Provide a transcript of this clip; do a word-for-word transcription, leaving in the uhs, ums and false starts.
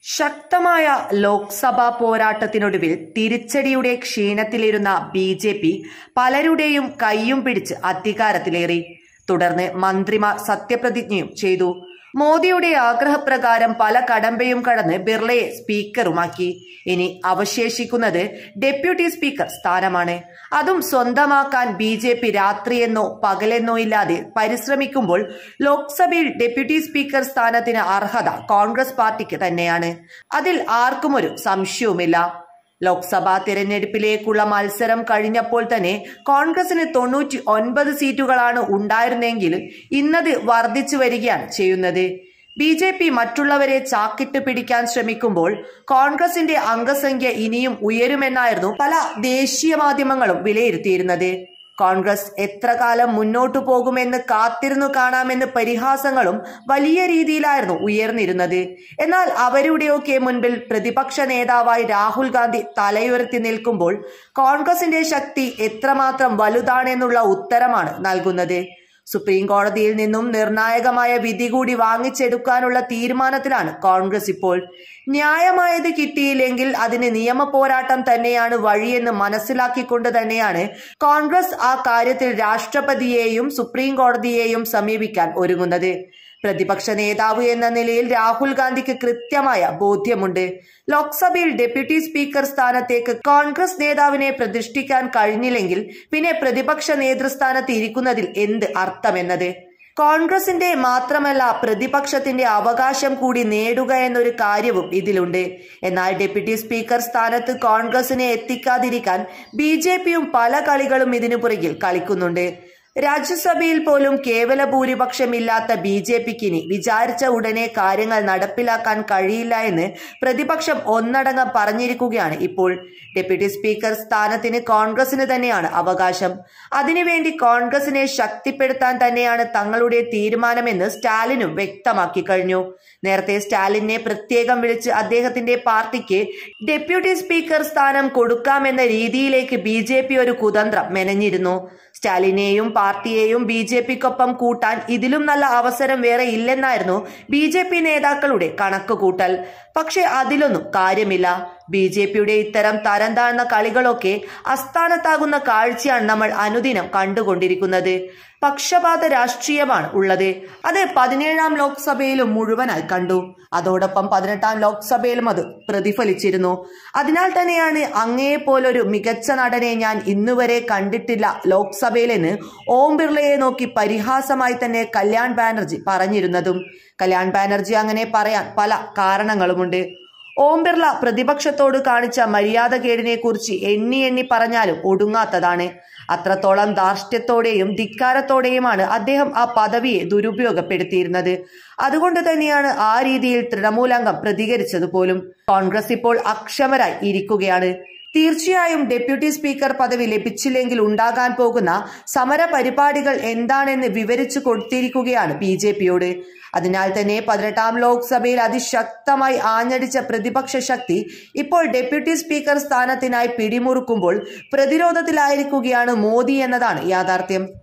ശക്തമായ ലോക്സഭാ പോരാട്ടത്തിനൊടുവിൽ തിരിച്ചടിയുടെ ക്ഷീണത്തിലിരുന്ന ബി ജെ പി പലരുടെയും കയ്യും പിടിച്ച് അധികാരത്തിലേറി. തുടർന്ന് മന്ത്രിമാർ സത്യപ്രതിജ്ഞയും ചെയ്തു. മോദിയുടെ ആഗ്രഹപ്രകാരം പല കടമ്പയും കടന്ന് ബിർളയെ സ്പീക്കറുമാക്കി. ഇനി അവശേഷിക്കുന്നത് ഡെപ്യൂട്ടി സ്പീക്കർ സ്ഥാനമാണ്. അതും സ്വന്തമാക്കാൻ ബി ജെ പി രാത്രിയെന്നോ പകലെന്നോ ഇല്ലാതെ പരിശ്രമിക്കുമ്പോൾ ലോക്സഭയിൽ ഡെപ്യൂട്ടി സ്പീക്കർ സ്ഥാനത്തിന് അർഹത കോൺഗ്രസ് പാർട്ടിക്ക് തന്നെയാണ്. അതിൽ ആർക്കും ഒരു സംശയവുമില്ല. ലോക്സഭാ തിരഞ്ഞെടുപ്പിലേക്കുള്ള മത്സരം കഴിഞ്ഞപ്പോൾ തന്നെ കോൺഗ്രസിന് തൊണ്ണൂറ്റി ഒൻപത് സീറ്റുകളാണ് ഉണ്ടായിരുന്നെങ്കിൽ ഇന്നത് വർദ്ധിച്ചു വരികയാണ് ചെയ്യുന്നത്. ബി ജെ പി മറ്റുള്ളവരെ ചാക്കിട്ട് പിടിക്കാൻ ശ്രമിക്കുമ്പോൾ കോൺഗ്രസിന്റെ അംഗസംഖ്യ ഇനിയും ഉയരുമെന്നായിരുന്നു പല ദേശീയ മാധ്യമങ്ങളും വിലയിരുത്തിയിരുന്നത്. കോൺഗ്രസ് എത്ര കാലം മുന്നോട്ടു പോകുമെന്ന് കാത്തിരുന്നു കാണാമെന്ന് പരിഹാസങ്ങളും വലിയ രീതിയിലായിരുന്നു ഉയർന്നിരുന്നത്. എന്നാൽ അവരുടെയൊക്കെ മുൻപിൽ പ്രതിപക്ഷ നേതാവായി രാഹുൽ ഗാന്ധി തലയുയർത്തി നിൽക്കുമ്പോൾ കോൺഗ്രസിന്റെ ശക്തി എത്രമാത്രം വലുതാണെന്നുള്ള ഉത്തരമാണ് നൽകുന്നത്. സുപ്രീം കോടതിയിൽ നിന്നും നിർണായകമായ വിധി കൂടി വാങ്ങിച്ചെടുക്കാനുള്ള തീരുമാനത്തിലാണ് കോൺഗ്രസ് ഇപ്പോൾ. ന്യായമായത് കിട്ടിയില്ലെങ്കിൽ അതിന് നിയമ പോരാട്ടം തന്നെയാണ് വഴിയെന്ന് മനസ്സിലാക്കിക്കൊണ്ട് തന്നെയാണ് കോൺഗ്രസ് ആ കാര്യത്തിൽ രാഷ്ട്രപതിയെയും സുപ്രീം കോടതിയെയും സമീപിക്കാൻ ഒരുങ്ങുന്നത്. പ്രതിപക്ഷ നേതാവ് എന്ന നിലയിൽ രാഹുൽ ഗാന്ധിക്ക് കൃത്യമായ ബോധ്യമുണ്ട്. ലോക്സഭയിൽ ഡെപ്യൂട്ടി സ്പീക്കർ സ്ഥാനത്തേക്ക് കോൺഗ്രസ് നേതാവിനെ പ്രതിഷ്ഠിക്കാൻ കഴിഞ്ഞില്ലെങ്കിൽ പിന്നെ പ്രതിപക്ഷ നേതൃസ്ഥാനത്ത് ഇരിക്കുന്നതിൽ എന്ത് അർത്ഥമെന്നത്. കോൺഗ്രസിന്റെ മാത്രമല്ല പ്രതിപക്ഷത്തിന്റെ അവകാശം കൂടി നേടുക എന്നൊരു കാര്യവും ഇതിലുണ്ട്. എന്നാൽ ഡെപ്യൂട്ടി സ്പീക്കർ സ്ഥാനത്ത് കോൺഗ്രസിനെ എത്തിക്കാതിരിക്കാൻ ബി ജെ പിയും പല കളികളും ഇതിനു പുറകിൽ കളിക്കുന്നുണ്ട്. രാജ്യസഭയിൽ പോലും കേവല ഭൂരിപക്ഷമില്ലാത്ത ബി ജെ പിക്ക് ഇനി വിചാരിച്ച ഉടനെ കാര്യങ്ങൾ നടപ്പിലാക്കാൻ കഴിയില്ല എന്ന് പ്രതിപക്ഷം ഒന്നടങ്കം പറഞ്ഞിരിക്കുകയാണ് ഇപ്പോൾ. ഡെപ്യൂട്ടി സ്പീക്കർ സ്ഥാനത്തിന് കോൺഗ്രസിന് തന്നെയാണ് അവകാശം. അതിനുവേണ്ടി കോൺഗ്രസിനെ ശക്തിപ്പെടുത്താൻ തന്നെയാണ് തങ്ങളുടെ തീരുമാനമെന്ന് സ്റ്റാലിനും വ്യക്തമാക്കി കഴിഞ്ഞു. നേരത്തെ സ്റ്റാലിനെ പ്രത്യേകം വിളിച്ച് അദ്ദേഹത്തിന്റെ പാർട്ടിക്ക് ഡെപ്യൂട്ടി സ്പീക്കർ സ്ഥാനം കൊടുക്കാമെന്ന രീതിയിലേക്ക് ബി ജെ പി ഒരു കുതന്ത്രം മെനഞ്ഞിരുന്നു. സ്റ്റാലിനെയും പാർട്ടിയെയും ബി ജെ പിക്കൊപ്പം കൂട്ടാൻ ഇതിലും നല്ല അവസരം വേറെ ഇല്ലെന്നായിരുന്നു ബി ജെ പി നേതാക്കളുടെ കണക്കുകൂട്ടൽ. പക്ഷെ അതിലൊന്നും കാര്യമില്ല. ബി ജെ പിയുടെ ഇത്തരം തരം താഴ്ന്ന കളികളൊക്കെ അസ്ഥാനത്താകുന്ന കാഴ്ചയാണ് നമ്മൾ അനുദിനം കണ്ടുകൊണ്ടിരിക്കുന്നത്. പക്ഷപാത രാഷ്ട്രീയമാണ് ഉള്ളത്. അത് പതിനേഴാം ലോക്സഭയിലും മുഴുവനായി കണ്ടു. അതോടൊപ്പം പതിനെട്ടാം ലോക്സഭയിലും അത് പ്രതിഫലിച്ചിരുന്നു. അതിനാൽ തന്നെയാണ് അങ്ങേപ്പോലൊരു മികച്ച നടനെ ഞാൻ ഇന്നുവരെ കണ്ടിട്ടില്ല ലോക്സഭയിലെന്ന് ഓം ബിർളയെ നോക്കി പരിഹാസമായി തന്നെ കല്യാൺ ബാനർജി പറഞ്ഞിരുന്നതും. കല്യാൺ ബാനർജി അങ്ങനെ പറയാൻ പല കാരണങ്ങളുമുണ്ട്. ഓം ബിർള പ്രതിപക്ഷത്തോട് കാണിച്ച മര്യാദകേടിനെ കുറിച്ച് എണ്ണി എണ്ണി പറഞ്ഞാലും ഒടുങ്ങാത്തതാണ്. അത്രത്തോളം ധാർഷ്ട്യത്തോടെയും ധിക്കാരത്തോടെയുമാണ് അദ്ദേഹം ആ പദവിയെ ദുരുപയോഗപ്പെടുത്തിയിരുന്നത്. അതുകൊണ്ട് തന്നെയാണ് ആ രീതിയിൽ തൃണമൂലംഗം പ്രതികരിച്ചത് പോലും. കോൺഗ്രസ് ഇപ്പോൾ അക്ഷമരായി ഇരിക്കുകയാണ്. തീർച്ചയായും ഡെപ്യൂട്ടി സ്പീക്കർ പദവി ലഭിച്ചില്ലെങ്കിൽ ഉണ്ടാകാൻ പോകുന്ന സമര പരിപാടികൾ എന്താണെന്ന് വിവരിച്ചു കൊടുത്തിരിക്കുകയാണ് ബി ജെ പിയോട്. അതിനാൽ തന്നെ പതിനെട്ടാം ലോക്സഭയിൽ അതിശക്തമായി ആഞ്ഞടിച്ച പ്രതിപക്ഷ ശക്തി ഇപ്പോൾ ഡെപ്യൂട്ടി സ്പീക്കർ സ്ഥാനത്തിനായി പിടിമുറുക്കുമ്പോൾ പ്രതിരോധത്തിലായിരിക്കുകയാണ് മോദി എന്നതാണ് യാഥാർത്ഥ്യം.